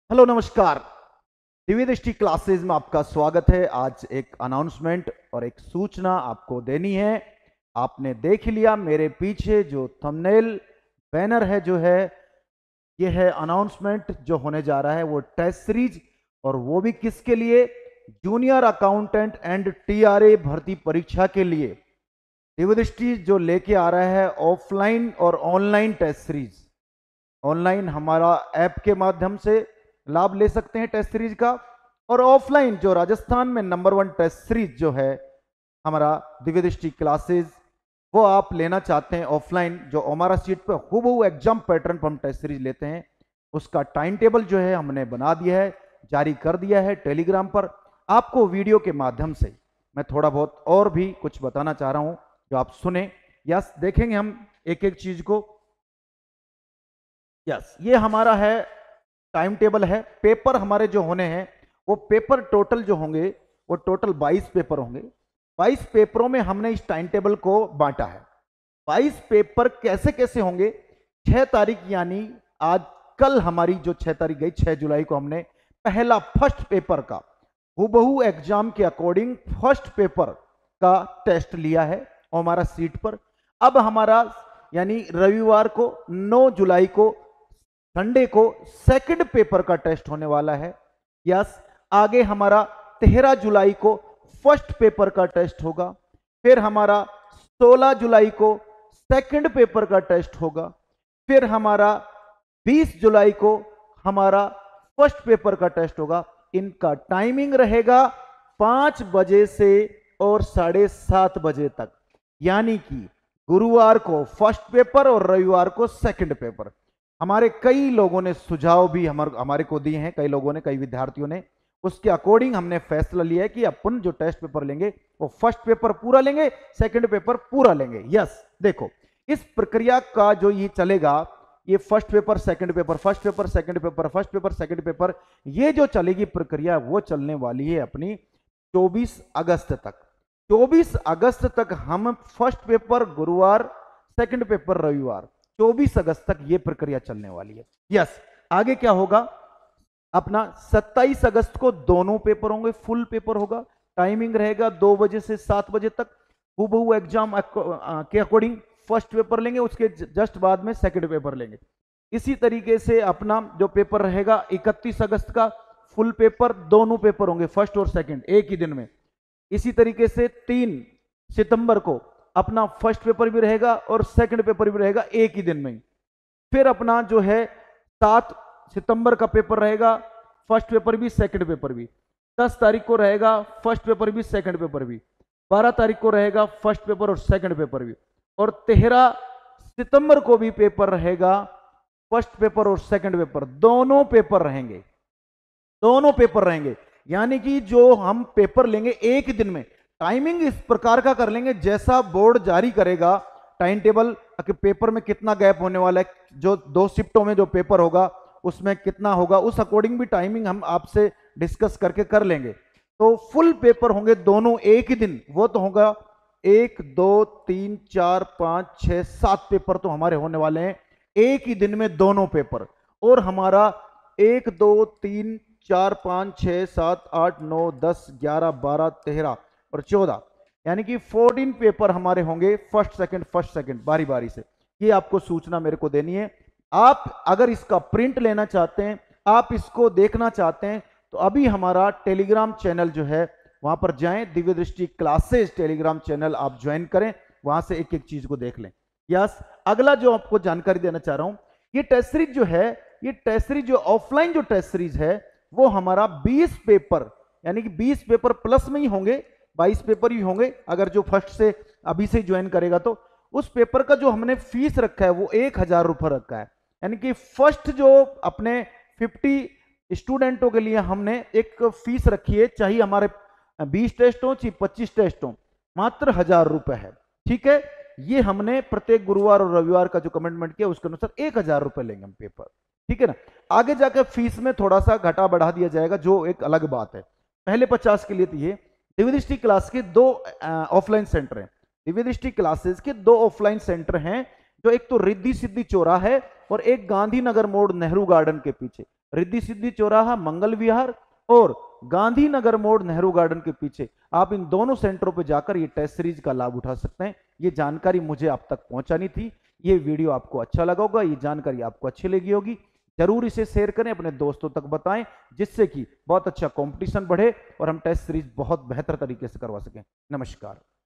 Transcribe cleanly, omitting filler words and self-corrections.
Hello नमस्कार। दिव्य दृष्टि classes में आपका स्वागत है। आज एक अनाउंसमेंट और एक सूचना आपको देनी है। आपने देख लिया मेरे पीछे जो थंबनेल बैनर है जो है ये है अनाउंसमेंट जो होने जा रहा है वो टेस्ट सीरीज, और वो भी किसके लिए? जूनियर अकाउंटेंट एंड टीआरए भर्ती परीक्षा के लिए दिव्य दृष्टि जो लेके आ रहा है ऑफलाइन और ऑनलाइन टेस्ट सीरीज। ऑनलाइन हमारा ऐप के माध्यम से लाभ ले सकते हैं टेस्ट सीरीज का, और ऑफलाइन जो राजस्थान में नंबर 1 टेस्ट सीरीज जो है हमारा दिव्य दृष्टि क्लासेस, वो आप लेना चाहते हैं ऑफलाइन, जो हमारा सीट पे हूबहू एग्जाम पैटर्न पर हम टेस्ट सीरीज लेते हैं, उसका टाइम टेबल जो है हमने बना दिया है, जारी कर दिया है टेलीग्राम पर। आपको वीडियो के माध्यम से मैं थोड़ा बहुत और भी कुछ बताना चाह रहा हूं जो आप सुने। यस, देखेंगे हम एक एक चीज को। यस, ये हमारा है टाइम टेबल है। पेपर हमारे जो होने हैं वो पेपर टोटल जो होंगे वो टोटल 22 पेपर होंगे। 22 पेपरों में हमने इस टाइम टेबल को बांटा है। 22 पेपर कैसे कैसे होंगे? 6 तारीख यानी आज कल हमारी जो 6 तारीख गई 6 जुलाई को हमने पहला फर्स्ट पेपर का हूबहू एग्जाम के अकॉर्डिंग फर्स्ट पेपर का टेस्ट लिया है और हमारा सीट पर। अब हमारा यानी रविवार को 9 जुलाई को संडे को सेकंड पेपर का टेस्ट होने वाला है। यस, आगे हमारा 13 जुलाई को फर्स्ट पेपर का टेस्ट होगा। फिर हमारा 16 जुलाई को सेकंड पेपर का टेस्ट होगा। फिर हमारा 20 जुलाई को हमारा फर्स्ट पेपर का टेस्ट होगा। इनका टाइमिंग रहेगा 5 बजे से और 7:30 बजे तक, यानी कि गुरुवार को फर्स्ट पेपर और रविवार को सेकंड पेपर। हमारे कई लोगों ने सुझाव भी हमारे को दिए हैं, कई लोगों ने, कई विद्यार्थियों ने, उसके अकॉर्डिंग हमने फैसला लिया है कि अपन जो टेस्ट पेपर लेंगे वो फर्स्ट पेपर पूरा लेंगे, सेकंड पेपर पूरा लेंगे। यस, देखो इस प्रक्रिया का जो ये चलेगा, ये first paper second paper, first paper second paper, first paper second paper, ये जो चलेगी प्रक्रिया वो चलने वाली है अपनी 24 अगस्त तक। 24 अगस्त तक हम फर्स्ट पेपर गुरुवार, सेकंड पेपर रविवार, 24 अगस्त तक ये प्रक्रिया चलने वाली है। यस, आगे क्या होगा अपना 27 अगस्त को दोनों पेपर होंगे, फुल पेपर होगा। टाइमिंग रहेगा 2 बजे से 7 बजे तक। हूबहू एग्जाम के अकॉर्डिंग फर्स्ट पेपर लेंगे, उसके जस्ट बाद में सेकंड पेपर लेंगे। इसी तरीके से अपना जो पेपर रहेगा 31 अगस्त का फुल पेपर, दोनों पेपर होंगे फर्स्ट और सेकंड एक ही दिन में। इसी तरीके से 3 सितंबर को अपना फर्स्ट पेपर भी रहेगा और सेकंड पेपर भी रहेगा एक ही दिन में। फिर अपना जो है 7 सितंबर का पेपर रहेगा, फर्स्ट पेपर भी सेकंड पेपर भी। 10 तारीख को रहेगा फर्स्ट पेपर भी सेकंड पेपर भी। 12 तारीख को रहेगा फर्स्ट पेपर और सेकंड पेपर भी। और 13 सितंबर को भी पेपर रहेगा, फर्स्ट पेपर और सेकंड पेपर दोनों पेपर रहेंगे, दोनों पेपर रहेंगे। यानी कि जो हम पेपर लेंगे एक दिन में, टाइमिंग इस प्रकार का कर लेंगे जैसा बोर्ड जारी करेगा टाइम टेबल कि पेपर में कितना गैप होने वाला है, जो 2 शिफ्टों में जो पेपर होगा उसमें कितना होगा, उस अकॉर्डिंग भी टाइमिंग हम आपसे डिस्कस करके कर लेंगे। तो फुल पेपर होंगे दोनों एक ही दिन। वो तो होगा 1 2 3 4 5 6 7 पेपर तो हमारे होने वाले हैं एक ही दिन में दोनों पेपर। और हमारा 1 2 3 4 5 6 7 8 9 10 11 12 13 और 14, यानी कि 14 पेपर हमारे होंगे फर्स्ट सेकंड बारी बारी से। ये आपको सूचना मेरे को देनी है। आप अगर इसका प्रिंट लेना चाहते हैं, आप इसको देखना चाहते हैं, तो अभी हमारा टेलीग्राम चैनल जो है वहां पर जाएं, Divya Drishti classes Telegram channel आप ज्वाइन करें, वहां से एक एक चीज को देख लें। यस, अगला जो आपको जानकारी देना चाह रहा हूं, ये टेस्ट सीरीज जो है, ये टेस्ट सीरीज जो ऑफलाइन जो टेस्ट सीरीज है वो हमारा 20 पेपर यानी कि 20 पेपर प्लस में ही होंगे, 22 पेपर ही होंगे। अगर जो फर्स्ट से अभी से ज्वाइन करेगा तो उस पेपर का जो हमने फीस रखा है वो 1000 रुपये रखा है। यानी कि फर्स्ट जो अपने 50 स्टूडेंटों के लिए हमने एक फीस रखी है, चाहे हमारे 20 टेस्ट हो चाहे 25 टेस्ट हो, मात्र 1000 रुपये है। ठीक है, ये हमने प्रत्येक गुरुवार और रविवार का जो कमिटमेंट किया उसके अनुसार 1000 रुपये लेंगे हम पेपर। ठीक है ना, आगे जाकर फीस में थोड़ा सा घटा बढ़ा दिया जाएगा, जो एक अलग बात है। पहले 50 के लिए तो ये दिव्य दृष्टि क्लास के 2 ऑफलाइन सेंटर हैं। दिव्य दृष्टि क्लासेस के 2 ऑफलाइन सेंटर हैं, जो एक तो रिद्धि सिद्धि चौराहा है और एक गांधीनगर मोड़ नेहरू गार्डन के पीछे। रिद्धि सिद्धि चौराहा, मंगल विहार और गांधीनगर मोड़, नेहरू गार्डन के पीछे। आप इन दोनों सेंटरों पर जाकर ये टेस्ट सीरीज का लाभ उठा सकते हैं। ये जानकारी मुझे आप तक पहुंचानी थी। ये वीडियो आपको अच्छा लगा होगा, ये जानकारी आपको अच्छी लगी होगी। जरूर इसे शेयर करें, अपने दोस्तों तक बताएं, जिससे कि बहुत अच्छा कंपटीशन बढ़े और हम टेस्ट सीरीज बहुत बेहतर तरीके से करवा सकें। नमस्कार।